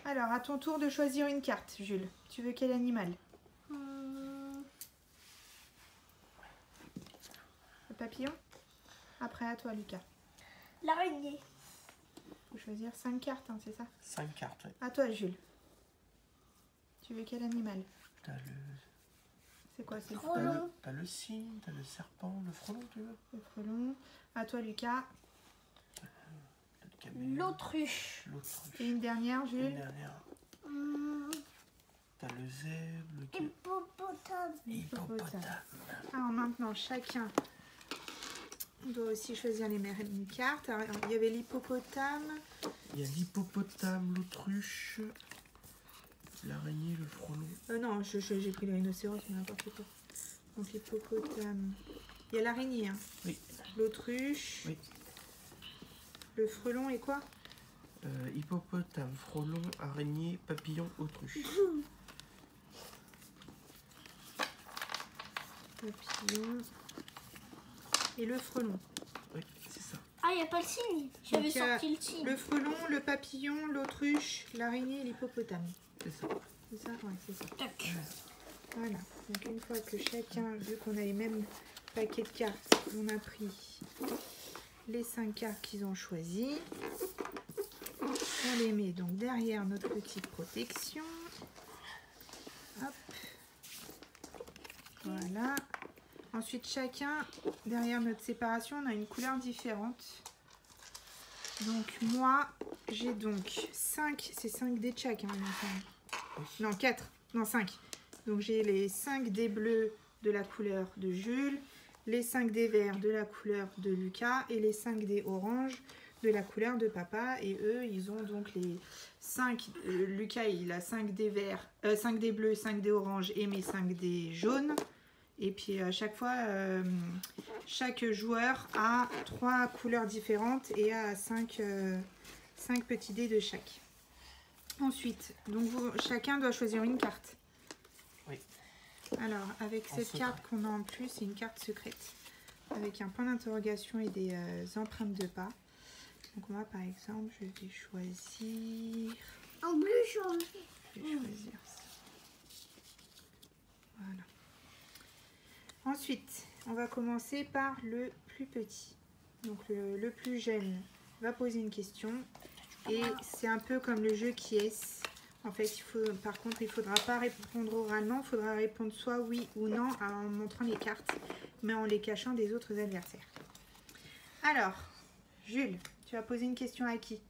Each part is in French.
Alors, à ton tour de choisir une carte, Jules. Tu veux quel animal? Le papillon? Après, à toi, Lucas. L'araignée. Il faut choisir 5 cartes, hein, c'est ça? 5 cartes, oui. À toi, Jules. Tu veux quel animal? T'as le... C'est quoi? C'est le Frelon. frelon. T'as le cygne, t'as le serpent, le frelon, tu veux? Le frelon. À toi, Lucas. Le caméléon, L'autruche. l'autruche. Et une dernière, Une Jules. dernière. T'as le zèbre, le Hippopotame. hippopotame. Alors maintenant, chacun doit aussi choisir les mêmes cartes. Alors, il y avait l'hippopotame. Il y a l'hippopotame, l'autruche, l'araignée, le frelon. Non, j'ai pris le rhinocéros, mais n'importe quoi. Donc l'hippopotame. Il y a l'araignée, hein. Oui. L'autruche. Oui. Le frelon et quoi? Hippopotame, frelon, araignée, papillon, autruche. Papillon. Et le frelon. Oui, c'est ça. Ah, il n'y a pas le cygne. J'avais Donc, il y a sorti le cygne. le frelon, le papillon, l'autruche, l'araignée et l'hippopotame. C'est ça. C'est ça? Ouais, c'est ça. Tac. Voilà. Donc une fois que chacun, vu qu'on a les mêmes paquets de cartes, on a pris les 5 cartes qu'ils ont choisies. On les met donc derrière notre petite protection. Hop. Voilà. Ensuite, chacun, derrière notre séparation, on a une couleur différente. Donc moi, j'ai donc 5, c'est 5 dés de chaque. Hein, non, 4, non 5. Donc j'ai les 5 dés bleus de la couleur de Jules, les 5 dés verts de la couleur de Lucas et les 5 dés orange de la couleur de papa. Et eux, ils ont donc les 5... Lucas, il a 5 dés verts, 5 dés bleus, 5 dés orange et mes 5 dés jaunes. Et puis à chaque fois, chaque joueur a 3 couleurs différentes et a 5 petits dés de chaque. Ensuite, donc chacun doit choisir une carte. Oui. Alors, avec cette carte qu'on a en plus, c'est une carte secrète. Avec un point d'interrogation et des empreintes de pas. Donc moi, par exemple, je vais choisir... En bleu jaune. Je vais choisir ça. Voilà. Ensuite, on va commencer par le plus petit. Donc le plus jeune va poser une question. Et c'est un peu comme le jeu qui est. En fait, par contre, il ne faudra pas répondre oralement. Il faudra répondre soit oui ou non en montrant les cartes, mais en les cachant des autres adversaires. Alors, Jules, tu vas poser une question à qui?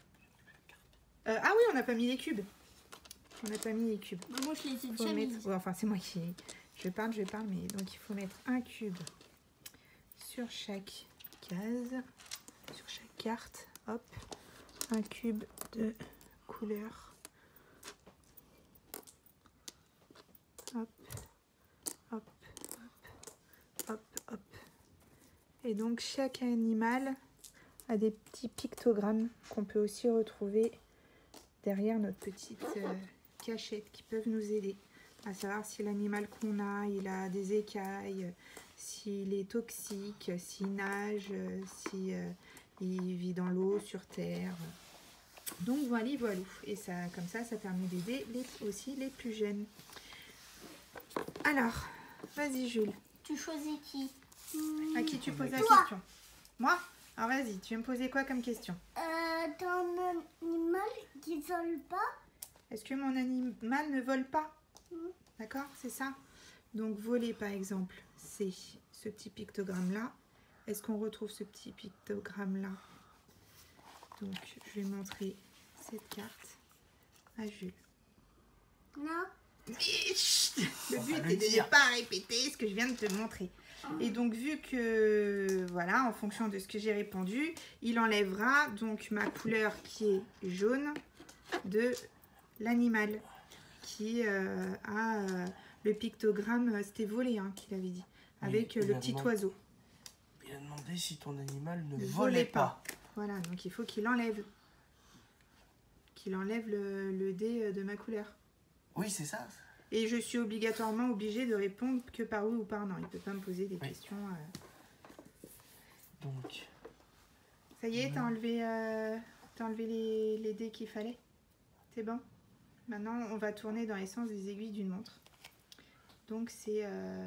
Ah oui, on n'a pas mis les cubes. On n'a pas mis les cubes. Bah, moi, je les ai Faut déjà mis. mettre... ouais, enfin, c'est moi qui... Je parle, mais donc il faut mettre un cube sur chaque case, sur chaque carte. Hop, un cube de couleur. Hop, hop, hop, hop, hop. Et donc chaque animal a des petits pictogrammes qu'on peut aussi retrouver derrière notre petite cachette qui peuvent nous aider à savoir si l'animal qu'on a, il a des écailles, s'il est toxique, s'il nage, si il vit dans l'eau, sur terre. Donc voilà. Et ça, comme ça permet d'aider aussi les plus jeunes. Alors, vas-y Jules. Tu choisis qui? À qui tu poses la Toi. question? Moi? Alors vas-y, tu veux me poser quoi comme question? Ton animal qui vole pas? Est-ce que mon animal ne vole pas? D'accord, c'est ça. Donc voler par exemple, c'est ce petit pictogramme là. Est-ce qu'on retrouve ce petit pictogramme là? Donc je vais montrer cette carte à Jules. Non. Le but est de ne pas répéter ce que je viens de te montrer. Et donc vu que voilà, en fonction de ce que j'ai répondu, il enlèvera donc ma couleur qui est jaune de l'animal qui a le pictogramme, c'était volé hein, qu'il avait dit, avec le petit oiseau. Il a demandé si ton animal ne volait pas. Voilà, donc il faut qu'il enlève. Qu'il enlève le dé de ma couleur. Oui, c'est ça. Et je suis obligatoirement obligée de répondre que par oui ou par non. Il ne peut pas me poser des questions. Donc. Ça y est, t'as enlevé les dés qu'il fallait? C'est bon? Maintenant, on va tourner dans les sens des aiguilles d'une montre. Donc, c'est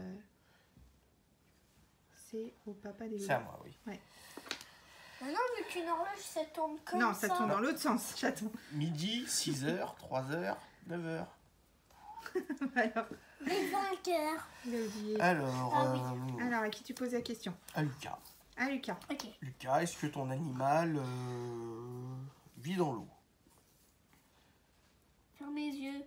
au papa des C'est à moi, oui. Ouais. Maintenant, vu qu'une horloge, ça tourne comme Non, ça tourne dans l'autre sens, chaton. Midi, 6h, 3h, 9h. Alors, Les 20 heures. il a oublié. Alors, Ah oui. Alors, à qui tu poses la question? à Lucas. À Lucas. Ok. Lucas, est-ce que ton animal vit dans l'eau? Ferme les yeux.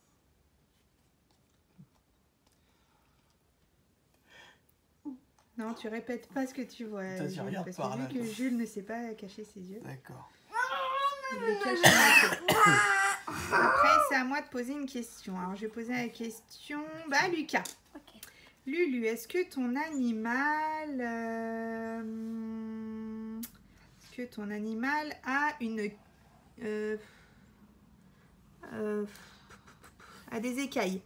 Non, tu répètes pas ce que tu vois. Toi, tu Jules, regardes parce par que là, vu que toi. Jules ne sait pas cacher ses yeux, D'accord. il les cache à moitié. Après, c'est à moi de poser une question. Alors, je vais poser la question à Lucas. Ok. Lulu, est-ce que ton animal... est-ce que ton animal a une... a des écailles?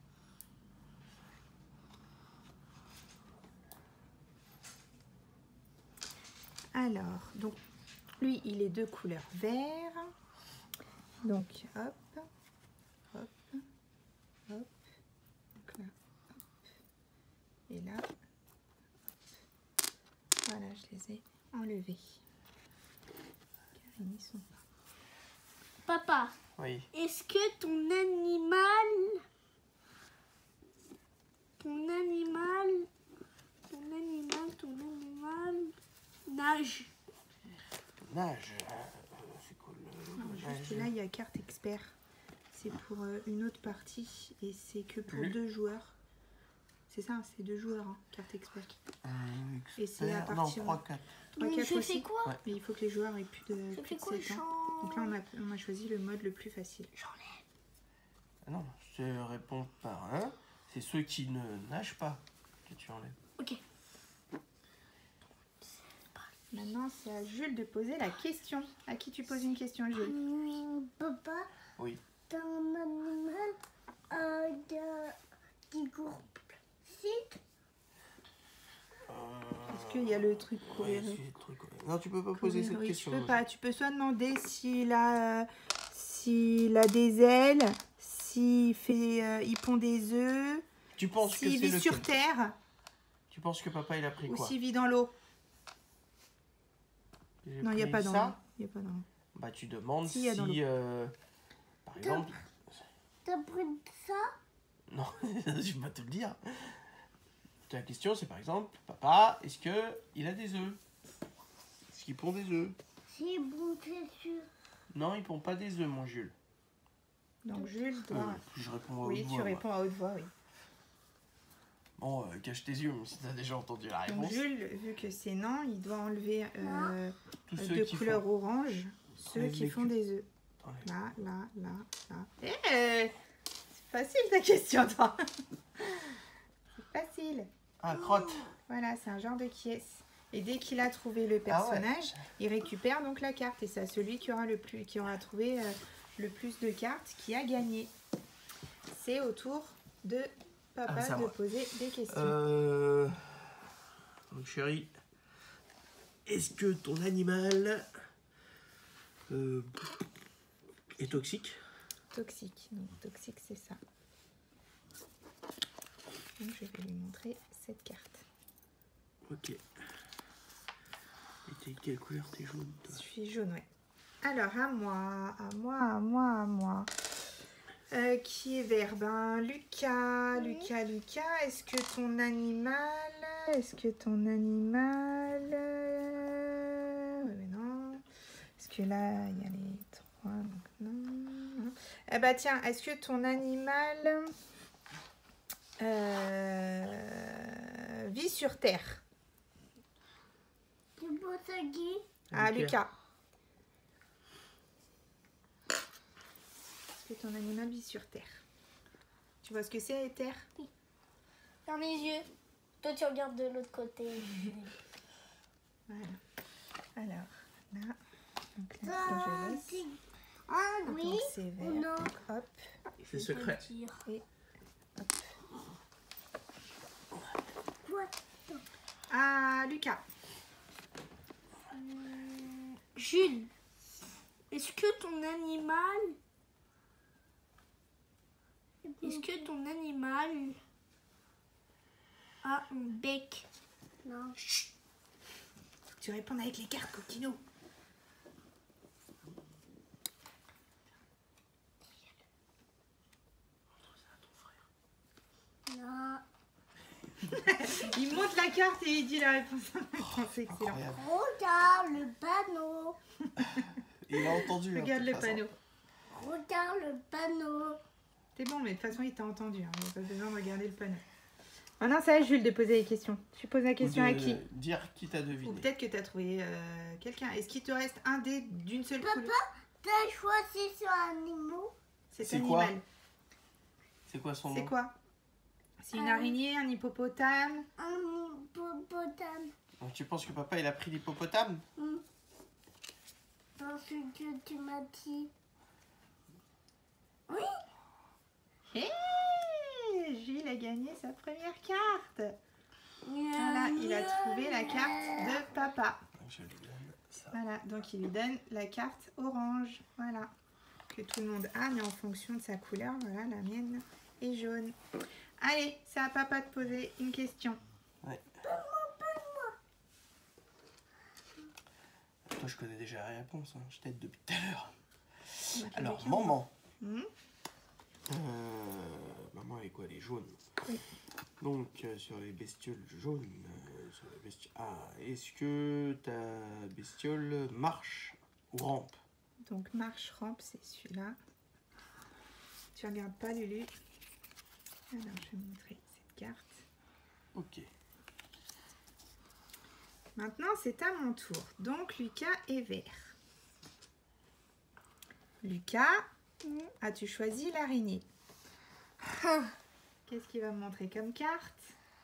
Alors, donc, lui, il est de couleur vert. Donc, hop, hop, hop. Donc là, hop. Et là, hop. Voilà, je les ai enlevés. Car ils n'y sont pas. Papa, Oui. est-ce que ton animal nage? Nage. C'est cool. Alors, juste là, il y a carte expert. C'est pour une autre partie et c'est que pour 2 joueurs. C'est ça, c'est 2 joueurs, hein, carte expert. Et c'est à partir... Non, 3-4. Donc, 3-4 je aussi. fais quoi? Ouais. Mais il faut que les joueurs aient plus de, Je plus fais de quoi? 7 ans. Donc là, on a choisi le mode le plus facile. J'enlève. Ah non, je réponds par un. C'est ceux qui ne nagent pas que tu enlèves. Ok. Maintenant, c'est à Jules de poser la question. À qui tu poses une question, Jules? Oui, papa, Oui. ton animal a des groupes. Est-ce qu'il y a le truc courir? Ouais, c'est le truc, ouais. Non, tu peux pas poser cette Oui, question. tu peux pas. Tu peux soit demander s'il a des ailes, s'il pond des œufs, Tu penses que s'il c'est vit lequel? sur terre Tu penses que papa il a pris ou quoi? s'il vit dans l'eau. J'ai Non, il n'y a pris pas dans ça. l'eau. Il y a pas dans l'eau. Bah tu demandes Si, il y a dans si par exemple. T'as pris ça? Non, je vais pas te le dire. La question c'est par exemple, papa, est-ce que il a des œufs? Est-ce qu'il pond des œufs? C'est bon, c'est sûr. Non, il pond pas des œufs, mon Jules. Donc Jules doit... Je réponds à Oui, haute tu voix, moi. réponds à haute voix, oui. Bon, cache tes yeux, même si t'as déjà entendu la Donc réponse. Jules, vu que c'est non, il doit enlever Tous ceux de qui couleur font. orange, ceux Enlève qui les font culs. des œufs. Enlève. Là, là, là, là. C'est facile ta question, toi. C'est facile. Ah, crotte. Voilà, c'est un genre de qui-est. Et dès qu'il a trouvé le Ah ouais. personnage, il récupère donc la carte. Et c'est à celui qui aura trouvé le plus de cartes qui a gagné. C'est au tour de papa c'est à de moi. poser des questions. Donc chérie, est-ce que ton animal est toxique? Toxique. Donc toxique, c'est ça. Donc je vais lui montrer cette carte. Ok. Et t'es quelle couleur? T'es jaune, toi? Je suis jaune, ouais. Alors, à moi. Qui est vert? Ben, Lucas, Oui. Lucas, est-ce que ton animal... Oui, mais non. Est-ce que là, il y a les 3, donc non. Eh ben, tiens, est-ce que ton animal vit sur Terre? C'est bon, ça qui? Ah, Ok. Lucas. Est-ce que ton animal vit sur Terre? Tu vois ce que c'est, Terre? Ferme les yeux. Toi, tu regardes de l'autre côté. Voilà. Alors, là. Donc là, Ça, je laisse. c'est- Ah Donc, oui. c'est vert. ou non. Donc, hop. C'est secret. Quoi? Ah, Lucas. Jules, est-ce que ton animal Est-ce que ton animal a un bec? Non. Chut. Faut que tu répondes avec les cartes, Coquino. Non. Il monte la carte et il dit la réponse en même temps. C'est excellent. Incroyable. Regarde le panneau. Il a entendu. hein, Regarde de le toute façon. panneau. Regarde le panneau. C'est bon, mais de toute façon, il t'a entendu. Hein. Il n'y a pas besoin de regarder le panneau. Maintenant, c'est à Jules de poser les questions. Tu poses la question Ou à de qui? Dire qui t'a Ou deviné. peut-être que tu as trouvé quelqu'un. Est-ce qu'il te reste un dé d'une seule Papa, couleur? t'as choisi sur animaux? C'est quoi animal. C'est quoi son C'est nom? quoi? C'est une araignée, un hippopotame. Un hippopotame. Donc, tu penses que papa il a pris l'hippopotame? Parce que tu m'as dit. Oui. Hé, Jules a gagné sa première carte. Voilà, il a trouvé la carte de papa. Je lui donne ça. Voilà, donc il lui donne la carte orange. Voilà, que tout le monde a, mais en fonction de sa couleur. Voilà, la mienne est jaune. Allez, c'est à papa de poser une question. Ouais. Toi, je connais déjà la réponse. Hein. Je t'aide depuis tout à l'heure. Alors, maman. Hmm. Maman, elle est quoi? Elle est jaune. Oui. Donc, sur les bestioles jaunes, est-ce que ta bestiole marche ou rampe? Donc marche, rampe, c'est celui-là. Tu regardes pas, Lulu. Alors, je vais montrer cette carte. Ok. Maintenant, c'est à mon tour. Donc, Lucas est vert. Lucas, as-tu choisi l'araignée? Qu'est-ce qu'il va me montrer comme carte?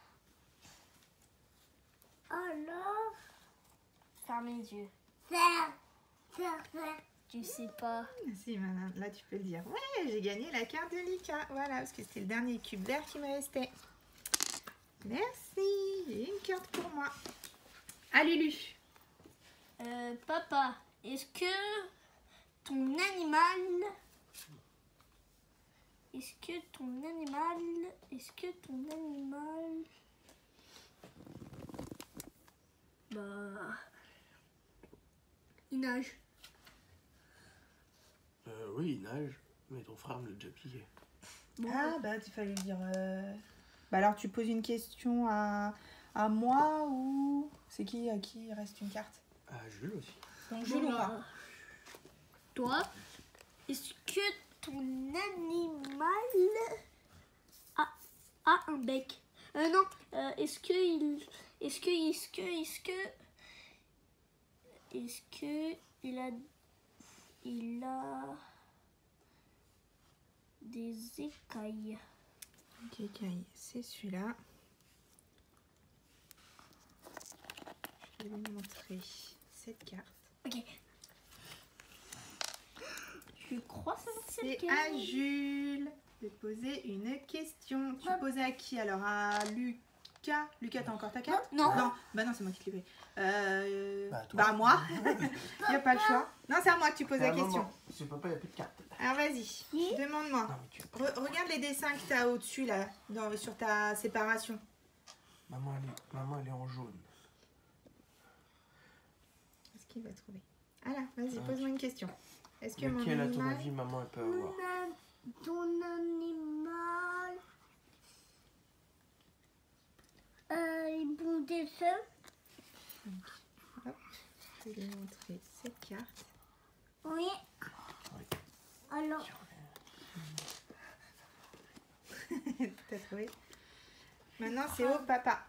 Alors, Ferme les yeux. faire. Tu sais pas. Si, maintenant, là, tu peux le dire. Ouais, j'ai gagné la carte de Lucas. Voilà, parce que c'était le dernier cube vert qui me restait. Merci. J'ai une carte pour moi. Ah, Lulu. Papa, est-ce que ton animal. Bah. Il nage. Oui, il nage, mais ton frère me l'a déjà piqué. Bon, Ah, bah, tu fallait dire... Bah, alors, tu poses une question à moi ou... C'est qui à qui il reste une carte? Ah, Jules aussi. Donc, bon, Jules ou moi? bah, toi, est-ce que ton animal a un bec? Non, est-ce que il a des écailles? Ok, c'est celui-là. Je vais lui montrer cette carte. Ok. Je crois que c'est C'est lequel. à Jules de poser une question. Tu Hop. poses à qui? Alors, à Lucas. Lucas, t'as encore ta carte? Non. Non, bah non, c'est moi qui l'ai pris. Toi. Bah, moi. Il n'y a pas le choix. Non, c'est à moi que tu poses la question. C'est papa, il n'y a plus de carte. Alors, vas-y, Oui. demande-moi. Non, mais tu... Regarde les dessins que tu as au-dessus, là, sur ta séparation. Maman, elle est en jaune. Qu'est-ce qu'il va trouver? Ah là, vas-y, Ah, pose-moi une question. Est-ce que mon Lequel, à ton animal... avis, maman, elle peut avoir? Ton animal. Il bouge des œufs. Hop, je vais lui montrer cette carte. Oui. Oui. Alors, T'as trouvé? Maintenant, c'est au papa.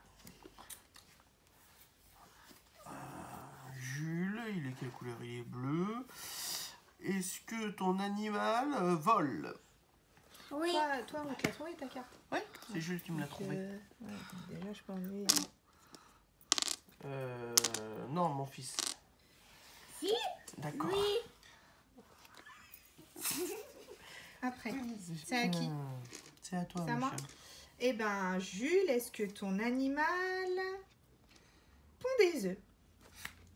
Jules, il est quelle couleur? Il est bleu. Est-ce que ton animal vole? oui. Toi, on te l'a trouvé ta carte? Oui, c'est Jules qui me l'a trouvé. Ouais, déjà, je peux enlever... Non, mon fils. Si. D'accord. Oui. Après, c'est à qui? C'est à toi, C'est à mon moi? cher. Eh ben, Jules, est-ce que ton animal pond des œufs?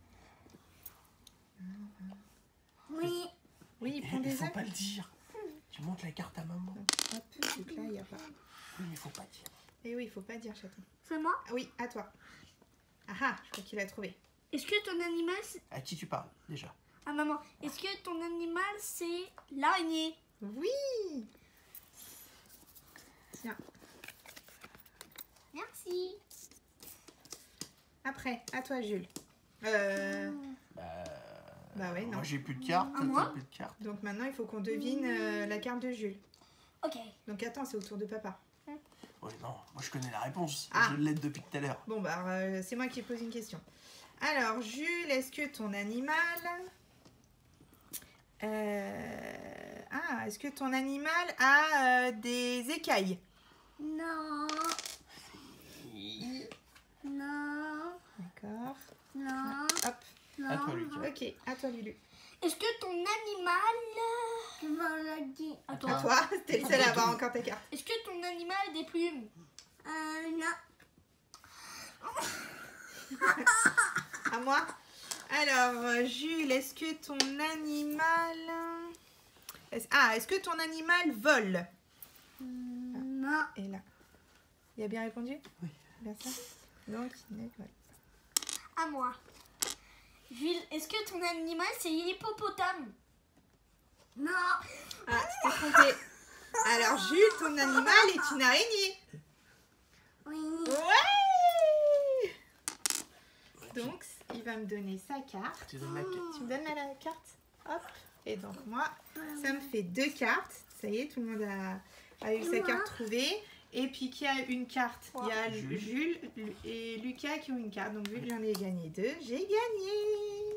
Oui. Oui, il pond Il des faut œufs. pas le dire. Tu montres la carte à maman. Donc, hop, donc là, il n'y a pas. Oui, mais faut pas dire. Et oui, il faut pas dire chaton. C'est moi. Ah oui, à toi. Ah ah, je crois qu'il a trouvé. Est-ce que ton animal... À qui tu parles, déjà? Ah maman, est-ce que ton animal c'est l'araignée? Oui. Tiens, Merci. après, à toi Jules. Bah ouais, non. Moi, j'ai plus de cartes. À toi, moi t'as plus de cartes. Donc maintenant, il faut qu'on devine la carte de Jules. Ok. Donc attends, c'est au tour de papa. Oui, non, moi, je connais la réponse. Ah. Je l'aide depuis tout à l'heure. Bon bah, c'est moi qui pose une question. Alors Jules, est-ce que ton animal... est-ce que ton animal a des écailles? Non. Non. D'accord. Non. Hop. À toi, Non. Lucas. Ok, à toi Lulu. Est-ce que ton animal... Tu vas le dire. À À toi. toi, t'es le seul à avoir encore ta carte. Est-ce que ton animal a des plumes? Non. À moi. Alors Jules, est-ce que ton animal... est-ce que ton animal vole? Non. Et là. Il a bien répondu? Oui. Bien ça. Donc, il ne vole À moi. Jules, est-ce que ton animal c'est l'hippopotame? Non. Ah, tu t'es trompé. Alors, Jules, ton animal est une araignée. Oui. Ouais. Donc, il va me donner sa carte. Tu donnes la carte. Tu me donnes la carte? Hop. Et donc, moi, ça me fait 2 cartes. Ça y est, tout le monde a eu sa carte trouvée. Et puis, qui a une carte? Il y a Jules. Jules et Lucas qui ont une carte. Donc, vu que j'en ai gagné 2, j'ai gagné.